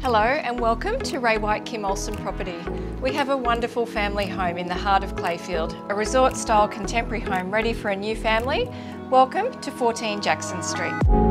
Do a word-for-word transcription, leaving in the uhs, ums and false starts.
Hello and welcome to Ray White Kim Olsen property. We have a wonderful family home in the heart of Clayfield, a resort style contemporary home ready for a new family. Welcome to fourteen Jackson Street.